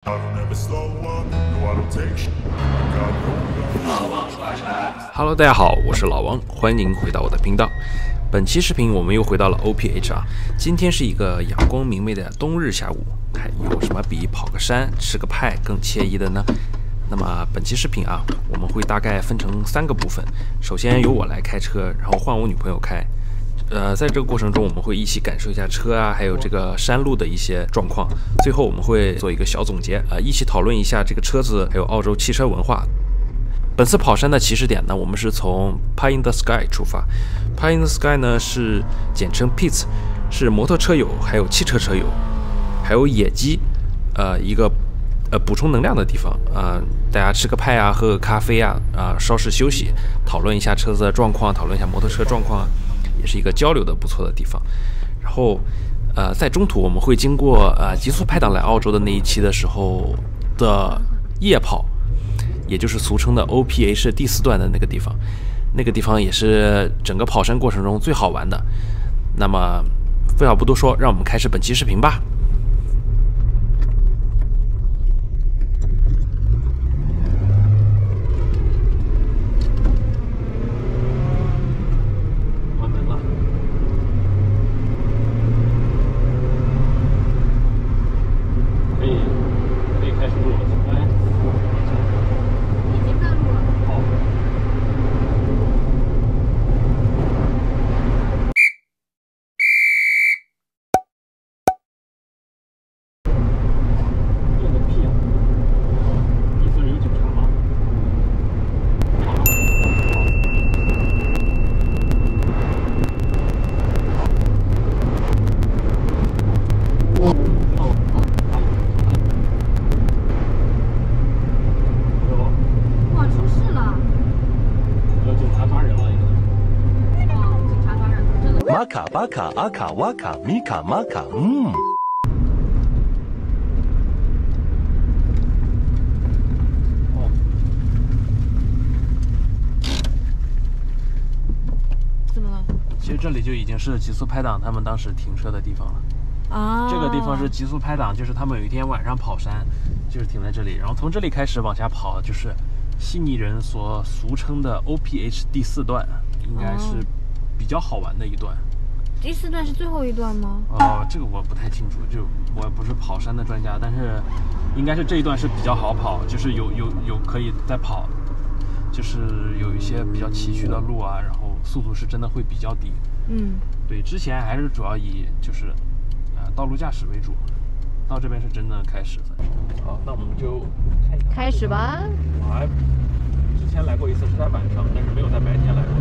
Hello， 大家好，我是老王，欢迎您回到我的频道。本期视频我们又回到了 OPH 啊，今天是一个阳光明媚的冬日下午，还有什么比跑个山、吃个派更惬意的呢？那么本期视频啊，我们会大概分成3个部分。首先由我来开车，然后换我女朋友开。在这个过程中，我们会一起感受一下车啊，还有这个山路的一些状况。最后我们会做一个小总结，一起讨论一下这个车子还有澳洲汽车文化。本次跑山的起始点呢，我们是从 Pie in the Sky 出发。Pie in the Sky 呢是简称 PITS， 是摩托车友，还有汽车车友，还有野鸡，一个补充能量的地方啊，大家吃个派啊，喝个咖啡啊，稍事休息，讨论一下车子的状况，讨论一下摩托车状况，也是一个交流的不错的地方。然后在中途我们会经过极速拍档来澳洲的那一期的时候的夜跑，也就是俗称的 OPH 第4段的那个地方，那个地方也是整个跑山过程中最好玩的。那么废话不多说，让我们开始本期视频吧。关门了，可以开始录了。 玛卡巴卡阿卡哇卡米卡玛卡， 怎么了？ 其实这里就已经是极速拍档他们当时停车的地方了啊。 这个地方是极速拍档，就是他们有一天晚上跑山，就是停在这里，然后从这里开始往下跑，就是悉尼人所俗称的 OPH 第4段，应该是比较好玩的一段。 第4段是最后一段吗？ 这个我不太清楚，就我不是跑山的专家，但是应该是这一段是比较好跑，就是有可以再跑，就是有一些比较崎岖的路啊，然后速度是真的会比较低。对，之前还是主要以就是道路驾驶为主，到这边是真的开始。好，那我们就看一看。 开始吧。 我还之前来过一次，是在晚上，但是没有在白天来过。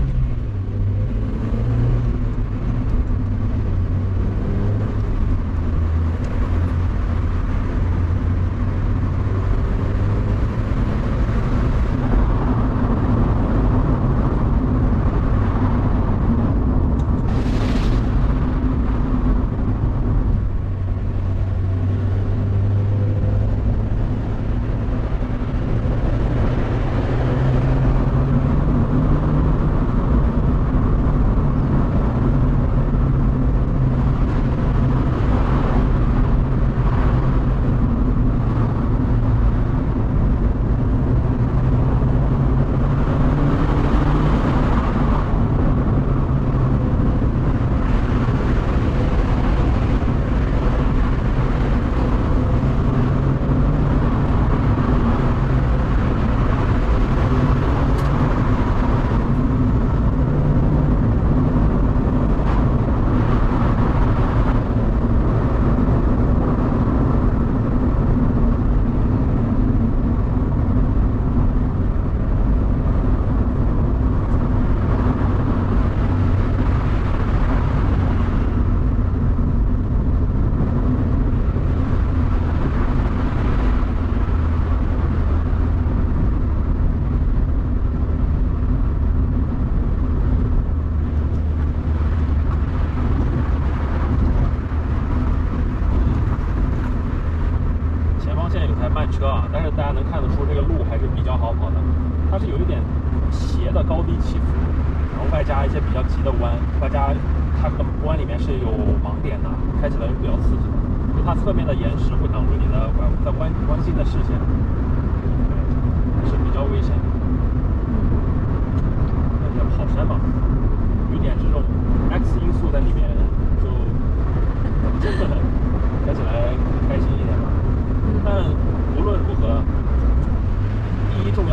车啊，但是大家能看得出这个路还是比较好跑的，它是有一点斜的高低起伏，然后外加一些比较急的弯，外加它的弯里面是有盲点的，开起来比较刺激，就它侧面的岩石会挡住你的在弯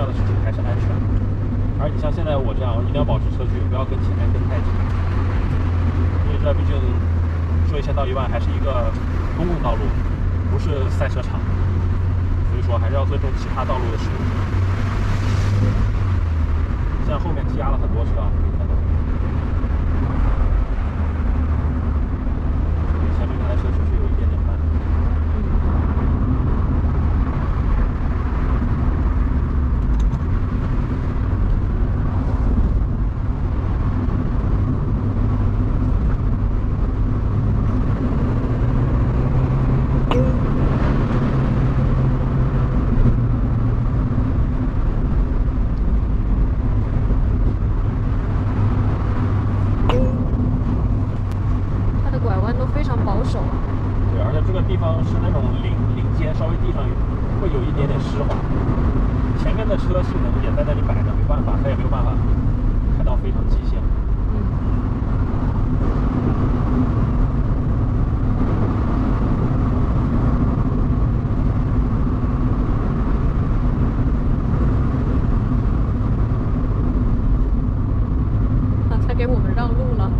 的事情还是安全。而你像现在我这样，我一定要保持车距，不要跟前面跟太近，因为这毕竟说1000到1万还是一个公共道路，不是赛车场，所以说还是要尊重其他道路的使用者。现在后面积压了很多车啊，可以看到。前面这台车确实有一点点慢。对，而且这个地方是那种林间，稍微地上会有一点点湿滑。前面的车性能也在那里摆着，没办法，它也没有办法开到非常极限。 他给我们让路了。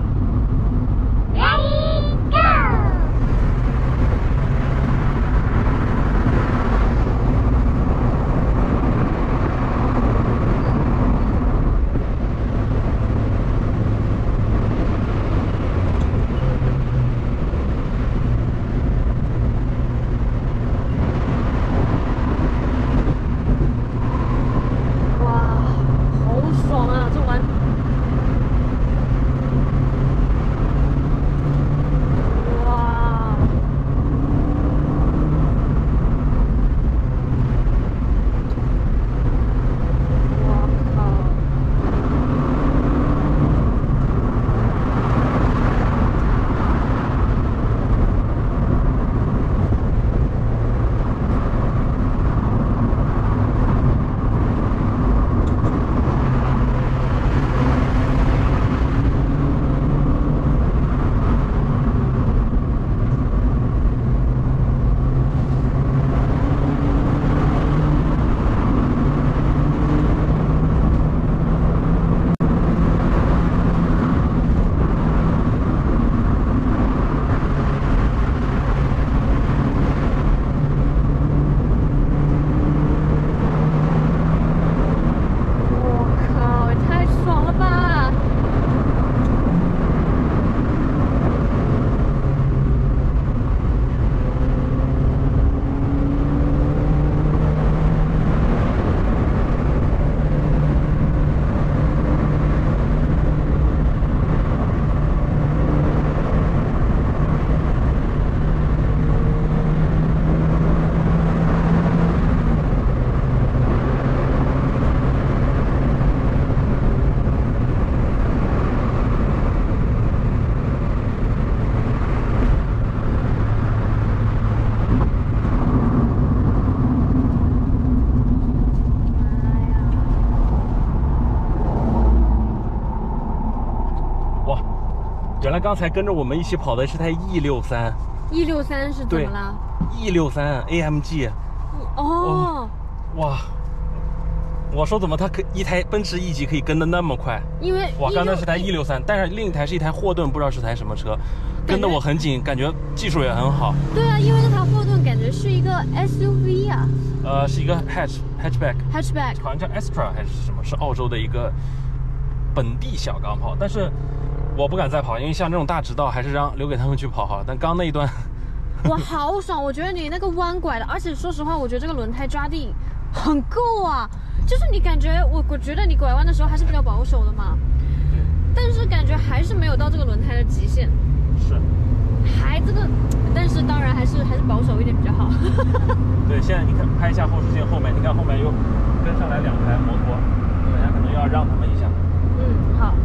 原来刚才跟着我们一起跑的是台 E63。 E63是怎么了 ？E63 AMG。 哦。 哇！我说怎么它一台奔驰 E 级可以跟得那么快？ 因为哇，刚才是台 E63，但是另一台是一台霍顿，不知道是台什么车，跟得我很紧，感觉技术也很好。 对啊，因为那台霍顿感觉是一个 SUV 啊。 是一个 hatchback， 好像叫 Astra 还是什么，是澳洲的一个本地小钢炮，但是我不敢再跑，因为像这种大直道还是留给他们去跑好了。但刚那一段， 哇，好爽！我觉得你那个弯拐的，而且说实话，我觉得这个轮胎抓地很够啊。就是你感觉，我觉得你拐弯的时候还是比较保守的嘛。 对。 但是感觉还是没有到这个轮胎的极限。 是。 还这个，但是当然还是保守一点比较好。 对，现在你看拍一下后视镜后面，你看后面又跟上来2台摩托，等下可能要让他们一下。 嗯，好。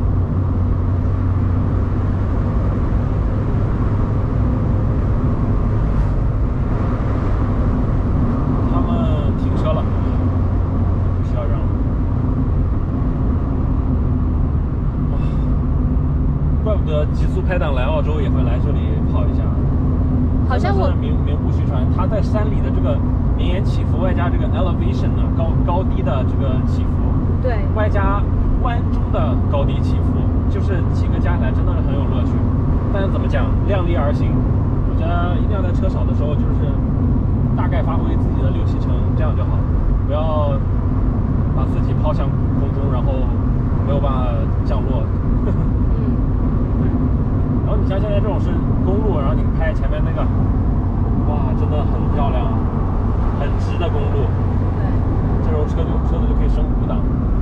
他们停车了，不需要让。哇，怪不得极速拍档来澳洲也会来这里跑一下。 好像我真的是名不虚传，它在山里的这个绵延起伏，外加这个 elevation 呢高低的这个起伏， 对， 外加弯中的高低起伏，就是几个加起来真的是很有乐趣。但是怎么讲，量力而行，我觉得一定要在车少的时候，就是大概发挥自己的6、7成，这样就好，不要把自己抛向空中，然后没有办法降落。对。然后你像现在这种是公路，然后你拍前面那个，哇，真的很漂亮，很直的公路。 对。 这时候车子就可以升5档，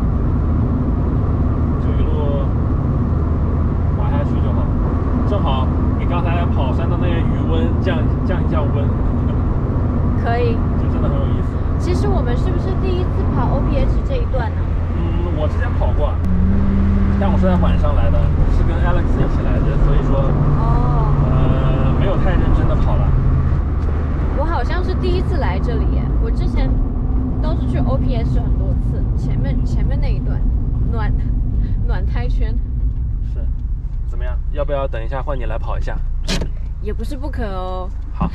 就一路滑下去就好，正好给刚才跑山的那个余温降一降温。 可以。 就真的很有意思。 其实我们是不是第一次跑 OPH 这一段呢？ 我之前跑过，但我是在晚上来的，是跟 Alex 一起来的，所以说没有太认真的跑了。 我好像是第一次来这里耶，我之前都是去 OPH 很多次，前面那一段暖胎圈。 是，怎么样？要不要等一下换你来跑一下？ 也不是不可哦。 好。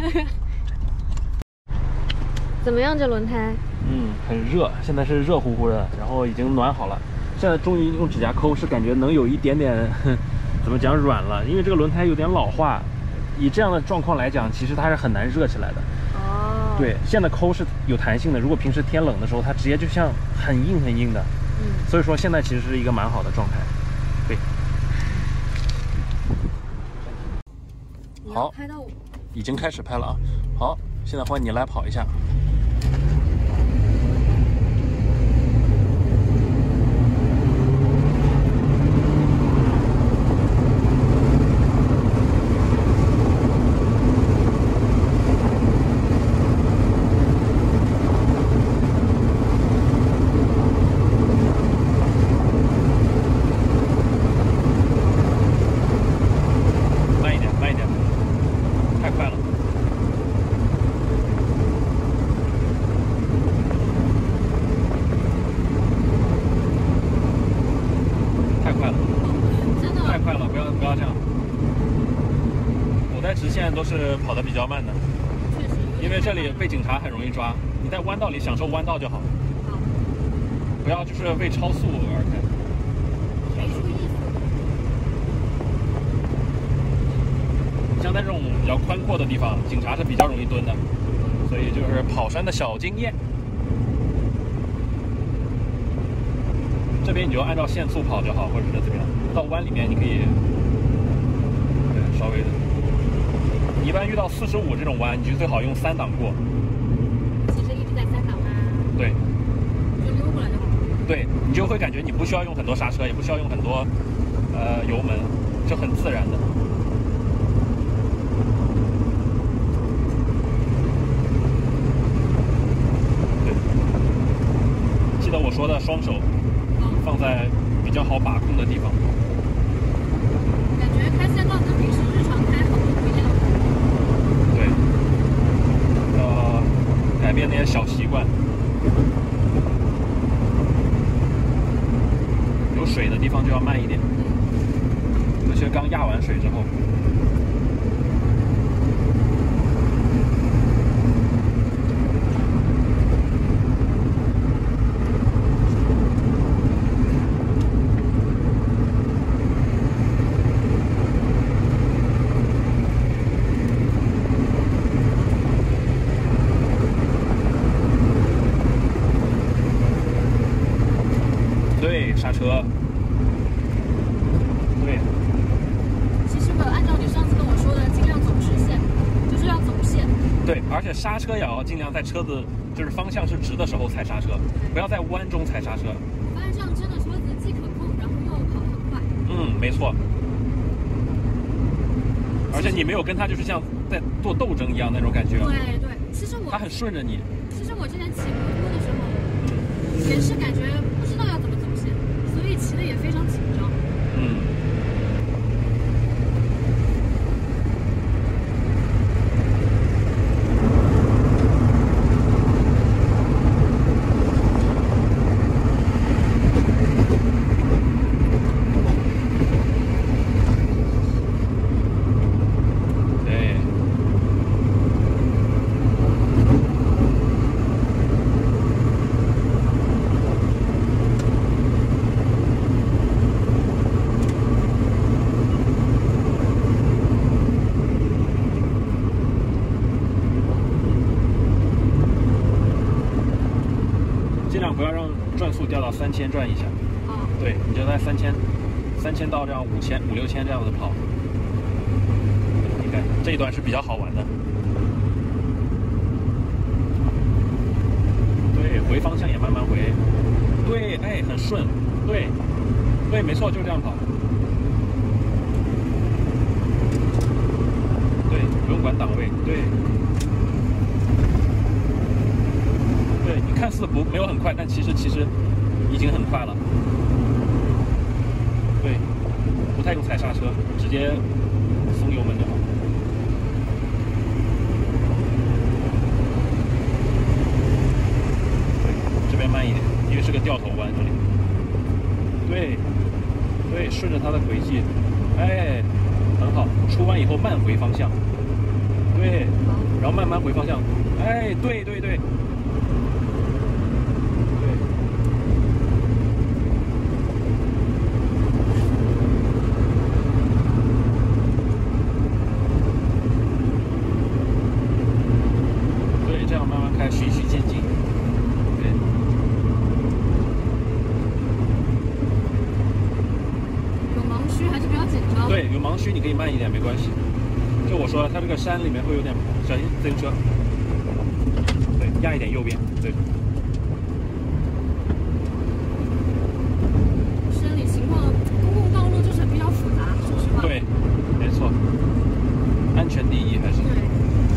怎么样这轮胎？ 很热，现在是热乎乎的，然后已经暖好了。现在终于用指甲抠，是感觉能有一点点，怎么讲软了？因为这个轮胎有点老化，以这样的状况来讲，其实它是很难热起来的。 哦。 对，现在抠是有弹性的，如果平时天冷的时候，它直接就像很硬的。所以说现在其实是一个蛮好的状态。对。好， 拍到我。 已经开始拍了啊。好，现在换你来跑一下。直线都是跑得比较慢的， 确实， 因为这里被警察很容易抓。你在弯道里享受弯道就好，不要就是为超速而开。 没出意思。 像在这种比较宽阔的地方，警察是比较容易蹲的，所以就是跑山的小经验。这边你就按照限速跑就好，或者是怎么样。到弯里面你可以，对，稍微的。你一般遇到45这种弯，你就最好用3档过。 其实一直在3档吗？ 对。 就溜过来就好。 对，你就会感觉你不需要用很多刹车，也不需要用很多油门，就很自然的。对。记得我说的双手放在比较好把控的地方。 感觉开赛道跟平时日常开好不一样。 对，改变那些小习惯。有水的地方就要慢一点，尤其刚压完水之后。对，刹车。对。 其实我按照你上次跟我说的，尽量走直线，就是要走线。 对，而且刹车也要尽量在车子就是方向是直的时候踩刹车，不要在弯中踩刹车。 发现这样真的车子既可控，然后又跑得很快。 没错。而且你没有跟他就是像在做斗争一样那种感觉。 对对，其实他很顺着你。 其实我之前骑摩托的时候，也是感觉不知道要怎么走线，所以骑的也非常紧张。 不要让转速掉到3000转以下。 哦。 对，你就在3000到这样5000、5000-6000这样子跑。你看这一段是比较好玩的。对，回方向也慢慢回。对，哎，很顺。对，对，没错，就这样跑。对，不用管档位。对。对，你看似没有很快，但其实已经很快了。对，不太用踩刹车，直接松油门就好。对，这边慢一点，因为是个掉头弯这里。对，对，顺着它的轨迹，哎，很好。出弯以后慢回方向。对，然后慢慢回方向。哎，对对对。循序渐进，对。 有盲区还是比较紧张。 对，有盲区你可以慢一点，没关系。就我说了，它这个山里面会有点小心自行车。对，压一点右边，对。 山里情况，公共道路就是比较复杂，说实话。 对，没错，安全第一还是。 对。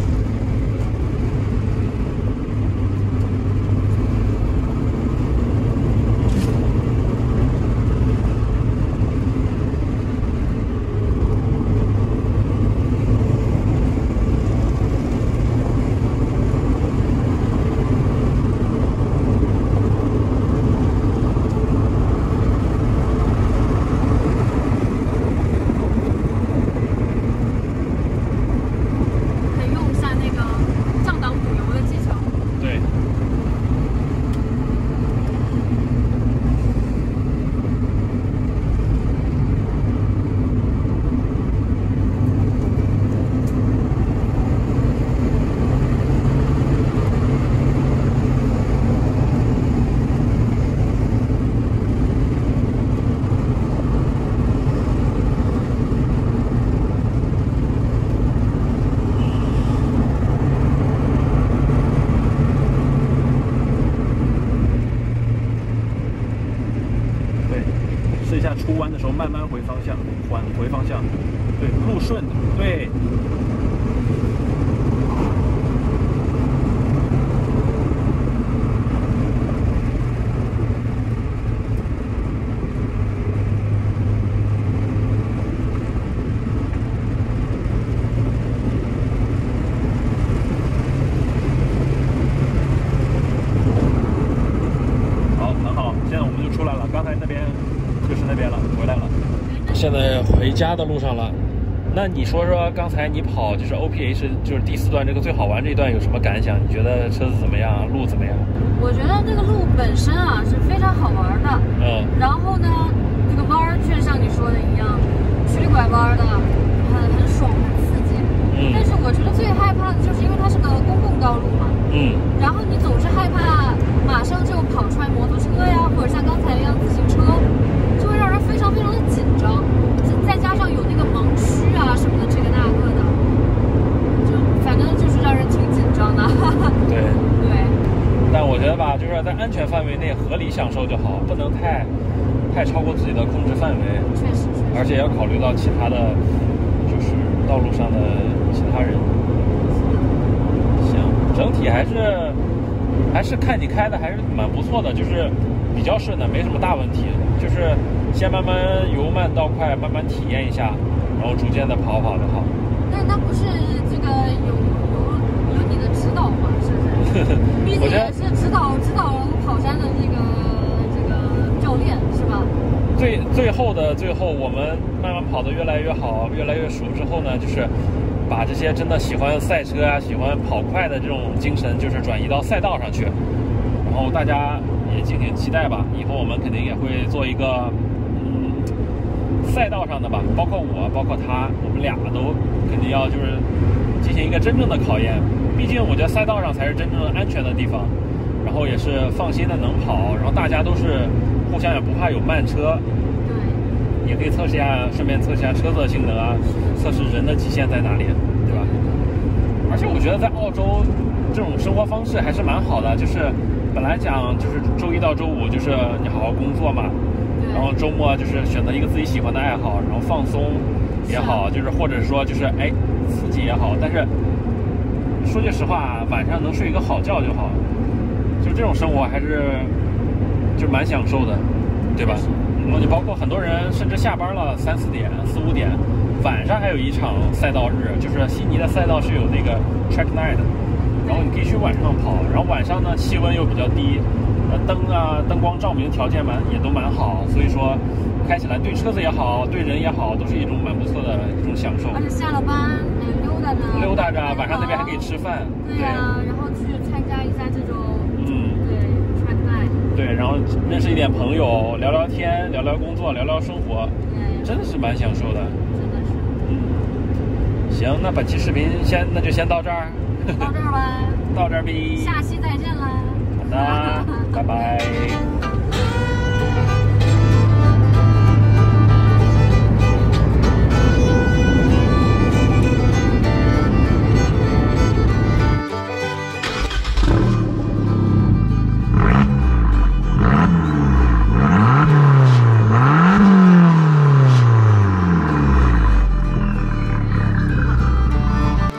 试一下出弯的时候慢慢回方向，缓回方向，对，路顺的，对。好，很好，现在我们就出来了，刚才那边就是那边了，回来了。现在回家的路上了。那你说说，刚才你跑就是 OPH 就是第4段这个最好玩这一段有什么感想？你觉得车子怎么样？路怎么样？ 我觉得这个路本身啊是非常好玩的。然后呢，这个弯儿却像你说的一样，曲里拐弯的，很爽，很刺激。但是我觉得最害怕的就是因为它是个公共道路嘛。然后你总是害怕马上就跑出来摩托车呀，或者像刚才一样自行车，就会让人非常非常的紧张。再加上有那个盲区啊什么的，这个那个的，就反正就是让人挺紧张的。 对。但我觉得吧，就是在安全范围内合理享受就好，不能太超过自己的控制范围。 确实。 而且要考虑到其他的，就是道路上的其他人。行，整体还是看你开的还是蛮不错的，就是比较顺的，没什么大问题。就是先慢慢由慢到快，慢慢体验一下，然后逐渐的跑就好。 但是那不是这个有你的指导吗？是不是？毕竟也是指导跑山的这个教练是吧？ 最后，我们慢慢跑得越来越好，越来越熟之后呢，就是把这些真的喜欢赛车啊、喜欢跑快的这种精神，就是转移到赛道上去。然后大家也敬请期待吧，以后我们肯定也会做一个赛道上的吧，包括我，包括他，我们俩都肯定要就是进行一个真正的考验。毕竟我觉得赛道上才是真正安全的地方。 然后也是放心的能跑，然后大家都是互相也不怕有慢车， 对， 也可以测试一下，顺便测试一下车子的性能啊，测试人的极限在哪里，对吧？而且我觉得在澳洲这种生活方式还是蛮好的，就是本来讲就是周一到周五就是你好好工作嘛，然后周末就是选择一个自己喜欢的爱好，然后放松也好，就是或者说就是刺激也好，但是说句实话，晚上能睡一个好觉就好，就这种生活还是就蛮享受的，对吧？然后你包括很多人甚至下班了3、4点、4、5点，晚上还有一场赛道日，就是悉尼的赛道是有那个 track night 的，然后你可以去晚上跑，然后晚上呢气温又比较低，灯光照明条件也都蛮好，所以说开起来对车子也好，对人也好，都是一种蛮不错的一种享受。 而且下了班溜达着，晚上那边还可以吃饭。 对呀，然后去参加一下这种对 track night。 对，然后认识一点朋友，聊聊天，聊聊工作，聊聊生活，真的是蛮享受的。 真的是。 行，那本期视频那就先到这儿。 到这儿吧。 到这儿呗。 下期再见啦。 好的，拜拜。